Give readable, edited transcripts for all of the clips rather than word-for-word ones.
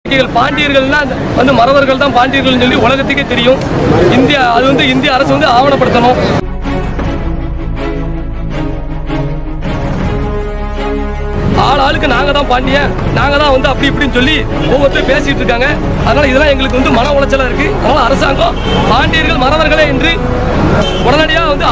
பாண்டியர்கள்னா வந்து மறவர்கள் தான் பாண்டியர்கள் சொல்லி உலகத்துக்கே தெரியும். இந்தியா அது வந்து இந்திய அரசு வந்து ஆவணப்படுத்தணும். ஆளுக்கு நாங்க தான் பாண்டியன், நாங்க தான் வந்து அப்படி இப்படின்னு சொல்லி ஒவ்வொருத்தரும் பேசிட்டு இருக்காங்க. அதனால இதெல்லாம் எங்களுக்கு வந்து மன உளைச்சலா இருக்கு. அதனால அரசாங்கம் பாண்டியர்கள் மறவர்களே என்று உடனடியாக வந்து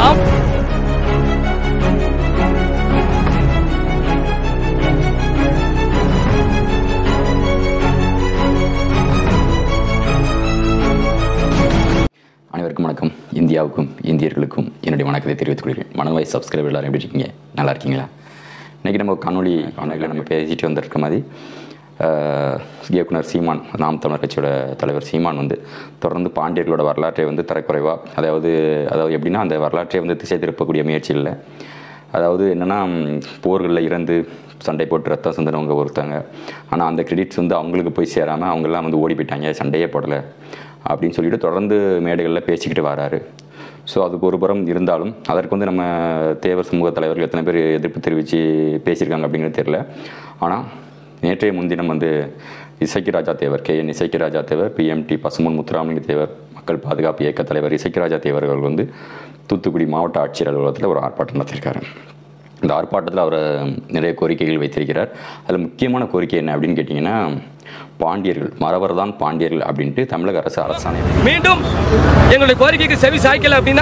அனைவருக்கும் வணக்கம். இந்தியாவுக்கும் இந்தியர்களுக்கும் என்னுடைய வணக்கத்தை தெரிவித்துக் கொள்கிறேன். மனவாய் சப்ஸ்கிரைபர் எல்லாரும் எப்படி இருக்கீங்க? நல்லா இருக்கீங்களா? இன்றைக்கி நம்ம காணொலி நம்ம பேசிட்டு வந்திருக்க மாதிரி இயக்குனர் சீமான், நாம் தமிழர் கட்சியோட தலைவர் சீமான் வந்து தொடர்ந்து பாண்டியர்களோட வரலாற்றை வந்து தரக்குறைவாக, அதாவது எப்படின்னா அந்த வரலாற்றை வந்து திசை திருப்பக்கூடிய முயற்சி இல்லை. அதாவது என்னென்னா, போர்களில் இறந்து சண்டை போட்டு ரத்தம் சிந்தினவங்க ஒருத்தங்க, ஆனால் அந்த கிரெடிட்ஸ் வந்து அவங்களுக்கு போய் சேராமல் அவங்கெல்லாம் வந்து ஓடி போயிட்டாங்க, சண்டையே போடலை அப்படின்னு சொல்லிட்டு தொடர்ந்து மேடைகளில் பேசிக்கிட்டு வராரு. ஸோ அதுக்கு ஒரு புறம் இருந்தாலும் அதற்கு வந்து நம்ம தேவர் சமூக தலைவர்கள் எத்தனை பேர் எதிர்ப்பு தெரிவித்து பேசியிருக்காங்க அப்படிங்கிறது தெரியல. ஆனால் நேற்றைய முன்தினம் வந்து இசைக்கு ராஜா தேவர், KN இசைக்கு ராஜா தேவர், PMT பசும்பொன் முத்துராமலிங்க தேவர், மக்கள் பாதுகாப்பு இயக்க தலைவர் இசைக்கு ராஜா தேவர்கள் வந்து தூத்துக்குடி மாவட்ட ஆட்சியர் அலுவலகத்தில் ஒரு ஆர்ப்பாட்டம் நடத்தியிருக்காரு. இந்த ஆர்ப்பாட்டத்தில் அவர் நிறைய கோரிக்கைகள் வைத்திருக்கிறார். அதில் முக்கியமான கோரிக்கை என்ன அப்படின்னு கேட்டிங்கன்னா, பாண்டியர்கள் மறவர் தான் பாண்டியர்கள் அப்படின்ட்டு தமிழக அரசு அரசாணை. மீண்டும் எங்களுடைய கோரிக்கைக்கு செவி சாய்க்கல அப்படின்னா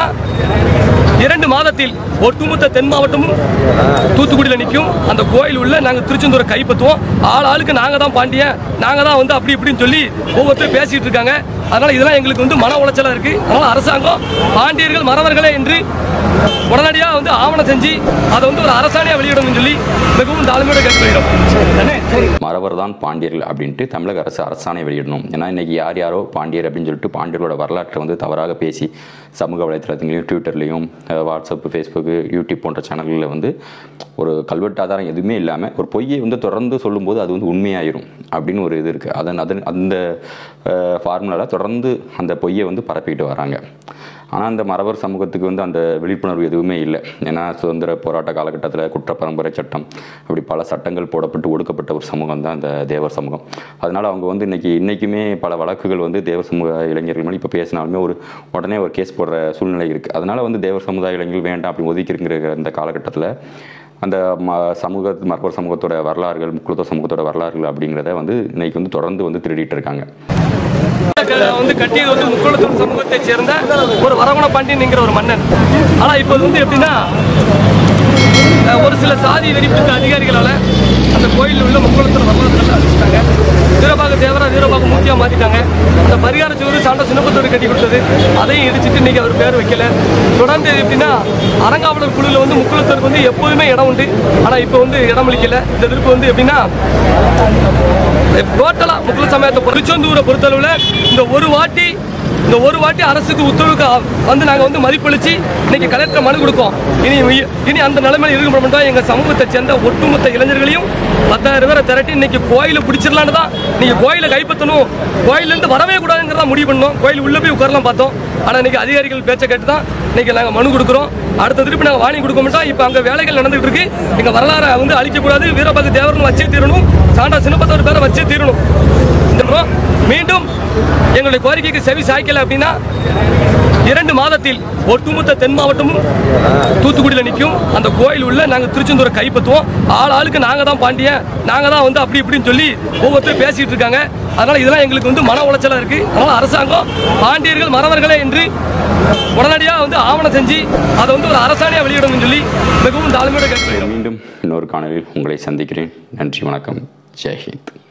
2 மாதத்தில் ஒட்டுமொத்த தென் மாவட்டமும் தூத்துக்குடியில் நிற்கும். அந்த கோயில் உள்ள நாங்கள் திருச்செந்தூரை கைப்பற்றுவோம். ஆளுக்கு நாங்கள் தான் பாண்டியன், நாங்கள் தான் வந்து அப்படி இப்படின்னு சொல்லி ஒவ்வொருத்தரும் பேசிட்டு இருக்காங்க. அதனால இதெல்லாம் எங்களுக்கு வந்து மன உளைச்சலா இருக்கு. அதனால அரசாங்கம் பாண்டியர்கள் மறவர்களே என்று உடனடியாக வந்து ஆவணம் செஞ்சு அதை வந்து ஒரு அரசாணையாக வெளியிடணும்னு சொல்லி மிகவும் தாழ்மையோட கேட்டுக்கிறோம். மறவர் தான் பாண்டியர்கள் அப்படின்ட்டு தமிழக அரசு அரசாணை வெளியிடணும். ஏன்னா இன்னைக்கு யாரோ பாண்டியர் அப்படின்னு சொல்லிட்டு பாண்டியர்களோட வரலாற்றை வந்து தவறாக பேசி சமூக வலைத்தளத்துலையும் ட்விட்டர்லையும் வாட்ஸ்அப், ஃபேஸ்புக்கு, யூடியூப் போன்ற சேனல்களில் வந்து ஒரு கல்வெட்டு ஆதாரம் எதுவுமே இல்லாமல் ஒரு பொய்யை வந்து தொடர்ந்து சொல்லும்போது அது வந்து உண்மையாயிரும் அப்படின்னு ஒரு இது இருக்குது. அந்த ஃபார்முலாவில் தொடர்ந்து அந்த பொய்யை வந்து பரப்பிக்கிட்டு வராங்க. ஆனால் அந்த மறவர் சமூகத்துக்கு வந்து அந்த விழிப்புணர்வு எதுவுமே இல்லை. ஏன்னா சுதந்திர போராட்ட காலகட்டத்தில் குற்றப்பரம்பரை சட்டம், அப்படி பல சட்டங்கள் போடப்பட்டு ஒடுக்கப்பட்ட ஒரு சமூகம் தான் அந்த தேவர் சமூகம். அதனால் அவங்க வந்து இன்றைக்குமே பல வழக்குகள் வந்து தேவர் சமூக இளைஞர்கள் மாதிரி இப்போ பேசினாலுமே உடனே ஒரு கேஸ் போடுற சூழ்நிலை இருக்குது. அதனால் வந்து தேவர் சமுதாய இளைஞர்கள் வேண்டாம் அப்படி ஒதுக்கிருக்கிற இந்த காலகட்டத்தில் அந்த மறவர் சமூகத்தோட வரலாறுகள், முக்குளத்தோர் சமூகத்தோட வரலாறுகள் அப்படிங்கிறத வந்து இன்னைக்கு வந்து தொடர்ந்து வந்து திருடிட்டு இருக்காங்க. வந்து கட்டியது வந்து முக்குளத்தோர் சமூகத்தை சேர்ந்த ஒரு வரகுண பாண்டியன் ஒரு மன்னன். ஆனா இப்ப வந்து எப்படின்னா, ஒரு சில சாதி வெறிப்பிட்ட அதிகாரிகளால அந்த கோயில் உள்ள முக்குளத்தோர் வரலாறுகள் அழிச்சிட்டாங்க. வீரபாக தேவரா வீரபாக மூர்த்தியா மாத்திட்டாங்க. அந்த பரிகார சுவர் சாண்ட சின்னப்பத்தோடு கட்டி கொடுத்தது அதையும் இடிச்சிட்டு இன்னைக்கு அவர் பேர் வைக்கல. தொடர்ந்து எப்படின்னா, அறங்காவலர் குழுவில் வந்து முக்குளத்தோருக்கு வந்து எப்போதுமே இடம் உண்டு. ஆனா இப்ப வந்து இடம் அளிக்கல. இந்த எதிர்ப்பு வந்து எப்படின்னா, டோட்டலா முக்குள சமயத்தை திருச்செந்தூரை பொறுத்தளவுல இந்த ஒரு வாட்டி அரசுக்கு உத்தரவுக்கு வந்து நாங்கள் வந்து மதிப்பளிச்சு இன்னைக்கு கலெக்டர் மனு கொடுப்போம். இனி அந்த நிலைமையில் இருக்க மாட்டோம். எங்கள் சமூகத்தை சேர்ந்த ஒட்டுமொத்த இளைஞர்களையும் 10,000 பேரை திரட்டி இன்னைக்கு கோயிலை பிடிச்சிடலான்னு தான், நீங்கள் கோயிலை கைப்பற்றணும், கோயிலேருந்து வரவே கூடாதுங்கிறதா முடிவு பண்ணோம். கோயில் உள்ளே போய் உட்காரலாம் பார்த்தோம். ஆனால் இன்னைக்கு அதிகாரிகள் பேச்சை கேட்டு தான் இன்னைக்கு நாங்கள் மனு கொடுக்குறோம். அடுத்த திருப்பி நாங்கள் வாங்கி கொடுக்க மாட்டோம். இப்போ அங்கே வேலைகள் நடந்துகிட்டு இருக்கு. எங்கள் வரலாறை வந்து அழிக்கக்கூடாது, வீரபாக தேவர்னு வச்சே தீரணும், சாண்டா சின்னப்பத்தோர் பேரை வச்சே தீரணும். மீண்டும் எங்களுடைய கோரிக்கைக்கு செவி சாய்க்கல அப்படின்னா 2 மாதத்தில் ஒட்டுமொத்த தென் மாவட்டமும் தூத்துக்குடியில் நிற்கும். அந்த கோயில் உள்ள நாங்கள் திருச்செந்தூரை கைப்பற்றுவோம். ஆளுக்கு நாங்கள் தான் பாண்டியன், நாங்கள் தான் வந்து அப்படி இப்படின்னு சொல்லி ஒவ்வொருத்தரும் பேசிட்டு இருக்காங்க. அதனால இதெல்லாம் எங்களுக்கு வந்து மன உளைச்சலா இருக்கு. அதனால அரசாங்கம் பாண்டியர்கள் மறவர்களே என்று உடனடியாக வந்து ஆவணம் செஞ்சு அதை வந்து ஒரு அரசாணையாக வெளியிடணும்னு சொல்லி மிகவும் தாழ்மையோட கேட்டுக்கிறோம். மீண்டும் இன்னொரு காணொலியில் உங்களை சந்திக்கிறேன். நன்றி, வணக்கம், ஜெய் ஹிந்த்.